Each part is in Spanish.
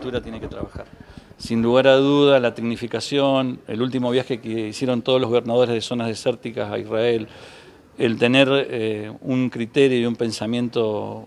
viticultura tiene que trabajar. Sin lugar a duda, la tecnificación, el último viaje que hicieron todos los gobernadores de zonas desérticas a Israel, el tener un criterio y un pensamiento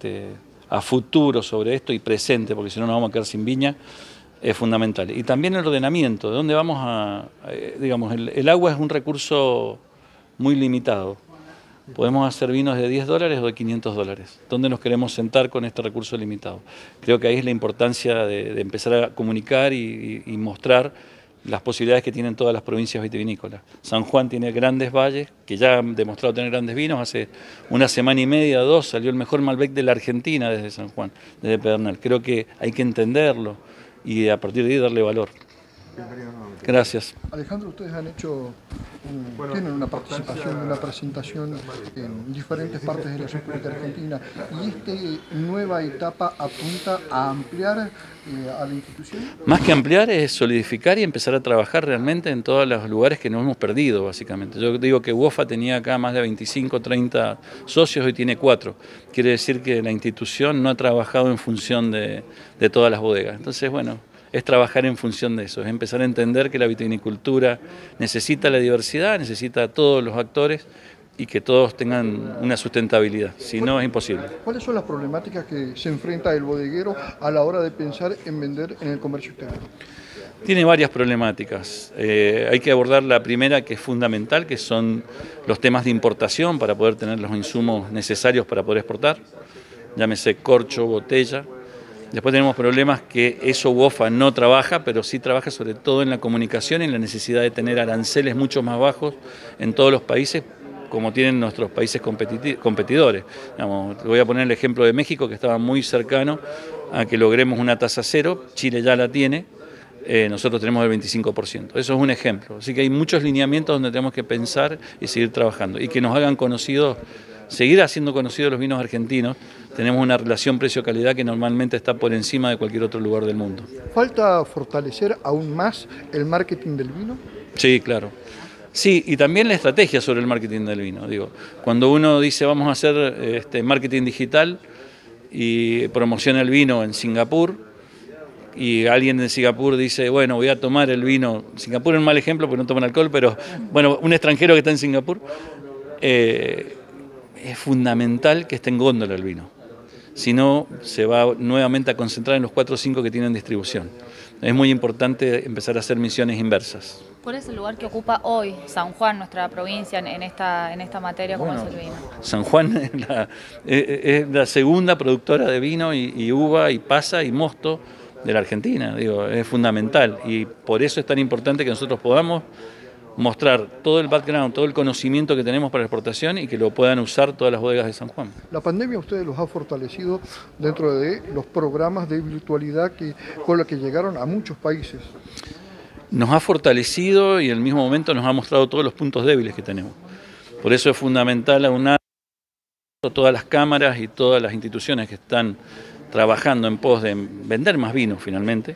a futuro sobre esto y presente, porque si no nos vamos a quedar sin viña, es fundamental. Y también el ordenamiento, de dónde vamos digamos, el agua es un recurso muy limitado. Podemos hacer vinos de $10 o de $500. ¿Dónde nos queremos sentar con este recurso limitado? Creo que ahí es la importancia de empezar a comunicar y mostrar las posibilidades que tienen todas las provincias vitivinícolas. San Juan tiene grandes valles, que ya han demostrado tener grandes vinos. Hace una semana y media, 2, salió el mejor Malbec de la Argentina desde San Juan, desde Pedernal. Creo que hay que entenderlo y a partir de ahí darle valor. Gracias. Alejandro, ustedes han hecho, tienen una participación, una presentación en diferentes partes de la República Argentina, y esta nueva etapa apunta a ampliar a la institución. Más que ampliar es solidificar y empezar a trabajar realmente en todos los lugares que nos hemos perdido, básicamente. Yo digo que UOFA tenía acá más de 25, 30 socios, hoy tiene 4. Quiere decir que la institución no ha trabajado en función de todas las bodegas. Entonces, bueno, es trabajar en función de eso, es empezar a entender que la vitivinicultura necesita la diversidad, necesita a todos los actores y que todos tengan una sustentabilidad, si no es imposible. ¿Cuáles son las problemáticas que se enfrenta el bodeguero a la hora de pensar en vender en el comercio exterior? Tiene varias problemáticas. Hay que abordar la primera, que es fundamental, que son los temas de importación para poder tener los insumos necesarios para poder exportar, llámese corcho, botella. Después tenemos problemas que eso UOFA no trabaja, pero sí trabaja sobre todo en la comunicación y en la necesidad de tener aranceles mucho más bajos en todos los países, como tienen nuestros países competidores. Digamos, voy a poner el ejemplo de México, que estaba muy cercano a que logremos una tasa cero. Chile ya la tiene, nosotros tenemos el 25%. Eso es un ejemplo. Así que hay muchos lineamientos donde tenemos que pensar y seguir trabajando, y que nos hagan conocidos, seguir haciendo conocidos los vinos argentinos. Tenemos una relación precio-calidad que normalmente está por encima de cualquier otro lugar del mundo. ¿Falta fortalecer aún más el marketing del vino? Sí, claro. Sí, y también la estrategia sobre el marketing del vino. Digo, cuando uno dice vamos a hacer marketing digital y promociona el vino en Singapur, y alguien de Singapur dice, bueno, voy a tomar el vino. Singapur es un mal ejemplo porque no toman alcohol, pero bueno, un extranjero que está en Singapur, es fundamental que esté en góndola el vino. Si no, se va nuevamente a concentrar en los 4 o 5 que tienen distribución. Es muy importante empezar a hacer misiones inversas. ¿Cuál es el lugar que ocupa hoy San Juan, nuestra provincia, en esta materia como es el vino? San Juan es la segunda productora de vino y uva y pasa y mosto de la Argentina. Digo, es fundamental, y por eso es tan importante que nosotros podamos mostrar todo el background, todo el conocimiento que tenemos para la exportación y que lo puedan usar todas las bodegas de San Juan. La pandemia a ustedes los ha fortalecido dentro de los programas de virtualidad con los que llegaron a muchos países. Nos ha fortalecido y en el mismo momento nos ha mostrado todos los puntos débiles que tenemos. Por eso es fundamental aunar todas las cámaras y todas las instituciones que están trabajando en pos de vender más vino finalmente,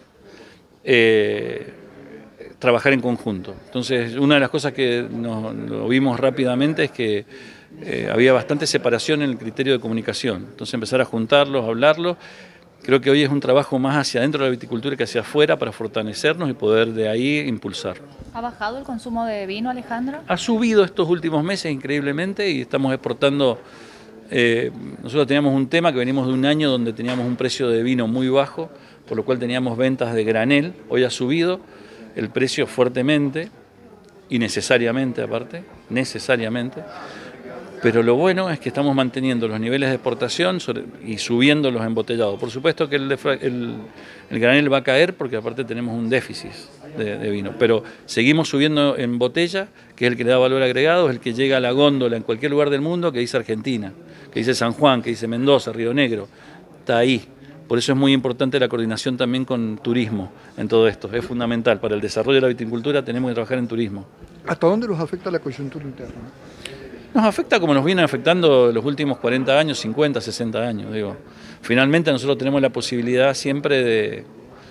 trabajar en conjunto. Entonces, una de las cosas que lo vimos rápidamente es que había bastante separación en el criterio de comunicación. Entonces, empezar a juntarlos, a hablarlos. Creo que hoy es un trabajo más hacia adentro de la viticultura que hacia afuera para fortalecernos y poder de ahí impulsar. ¿Ha bajado el consumo de vino, Alejandro? Ha subido estos últimos meses increíblemente y estamos exportando. Nosotros teníamos un tema que venimos de un año donde teníamos un precio de vino muy bajo, por lo cual teníamos ventas de granel. Hoy ha subido el precio fuertemente y necesariamente, aparte, necesariamente. Pero lo bueno es que estamos manteniendo los niveles de exportación y subiendo los embotellados. Por supuesto que el granel va a caer porque aparte tenemos un déficit de vino, pero seguimos subiendo en botella, que es el que le da valor agregado, es el que llega a la góndola en cualquier lugar del mundo, que dice Argentina, que dice San Juan, que dice Mendoza, Río Negro, está ahí. Por eso es muy importante la coordinación también con turismo en todo esto. Es fundamental para el desarrollo de la viticultura, tenemos que trabajar en turismo. ¿Hasta dónde los afecta la coyuntura interna? Nos afecta como nos viene afectando los últimos 40 años, 50, 60 años. Digo. Finalmente nosotros tenemos la posibilidad siempre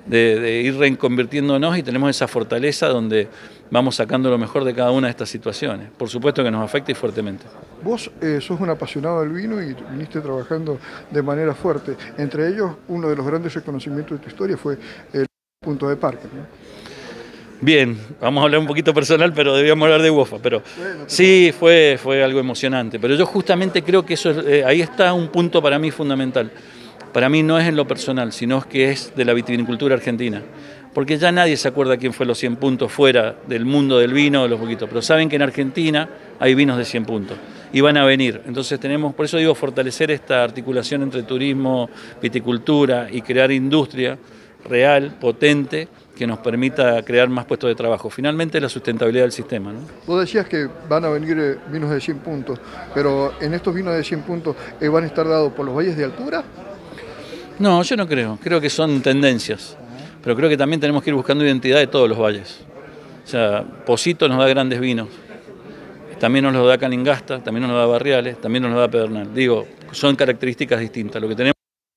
de ir reconvirtiéndonos y tenemos esa fortaleza donde vamos sacando lo mejor de cada una de estas situaciones. Por supuesto que nos afecta y fuertemente. Vos sos un apasionado del vino y viniste trabajando de manera fuerte. Entre ellos, uno de los grandes reconocimientos de tu historia fue el punto de Parker, ¿no? Bien, vamos a hablar un poquito personal, pero debíamos hablar de WOFA. Pero sí, fue algo emocionante. Pero yo justamente creo que eso ahí está un punto para mí fundamental. Para mí no es en lo personal, sino que es de la vitivinicultura argentina. Porque ya nadie se acuerda quién fue los 100 puntos fuera del mundo del vino, de los poquitos. Pero saben que en Argentina hay vinos de 100 puntos y van a venir. Entonces tenemos, por eso digo, fortalecer esta articulación entre turismo, viticultura y crear industria real, potente, que nos permita crear más puestos de trabajo. Finalmente la sustentabilidad del sistema, ¿no? Vos decías que van a venir vinos de 100 puntos, pero en estos vinos de 100 puntos ¿van a estar dados por los valles de altura? No, yo no creo. Creo que son tendencias. Pero creo que también tenemos que ir buscando identidad de todos los valles. O sea, Posito nos da grandes vinos. También nos lo da Caningasta, también nos lo da Barriales, también nos lo da Pedernal. Digo, son características distintas. Lo que tenemos.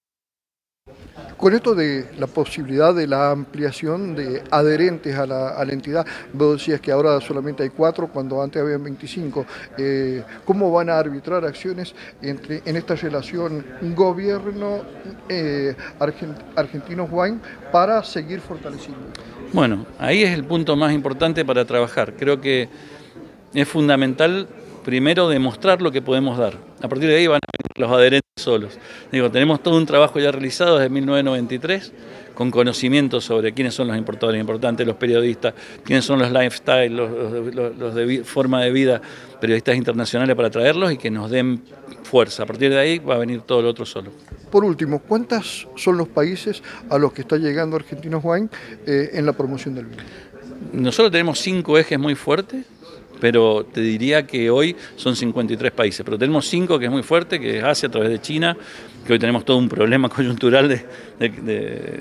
Con esto de la posibilidad de la ampliación de adherentes a la entidad, vos decías que ahora solamente hay 4, cuando antes habían 25. ¿Cómo van a arbitrar acciones en esta relación gobierno Argentinos Wine para seguir fortaleciendo? Bueno, ahí es el punto más importante para trabajar. Creo que es fundamental primero demostrar lo que podemos dar. A partir de ahí van a venir los adherentes solos. Digo, tenemos todo un trabajo ya realizado desde 1993, con conocimiento sobre quiénes son los importadores importantes, los periodistas, quiénes son los lifestyle, los de forma de vida, periodistas internacionales para traerlos y que nos den fuerza. A partir de ahí va a venir todo lo otro solo. Por último, ¿cuántos son los países a los que está llegando Argentinos Wine en la promoción del vino? Nosotros tenemos 5 ejes muy fuertes, pero te diría que hoy son 53 países, pero tenemos 5 que es muy fuerte, que es Asia a través de China, que hoy tenemos todo un problema coyuntural de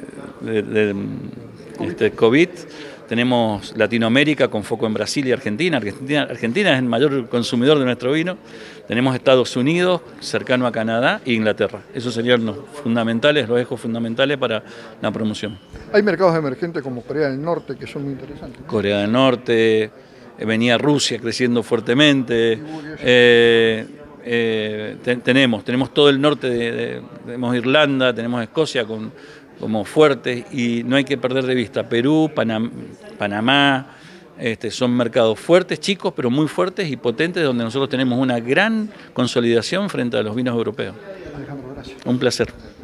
COVID, tenemos Latinoamérica con foco en Brasil y Argentina. Argentina es el mayor consumidor de nuestro vino, tenemos Estados Unidos, cercano a Canadá e Inglaterra. Esos serían los fundamentales, los ejos fundamentales para la promoción. Hay mercados emergentes como Corea del Norte que son muy interesantes. Corea del Norte, venía Rusia creciendo fuertemente, tenemos todo el norte, tenemos Irlanda, tenemos Escocia como fuertes y no hay que perder de vista Perú, Panamá, son mercados fuertes, chicos, pero muy fuertes y potentes, donde nosotros tenemos una gran consolidación frente a los vinos europeos. Alejandro, gracias. Un placer.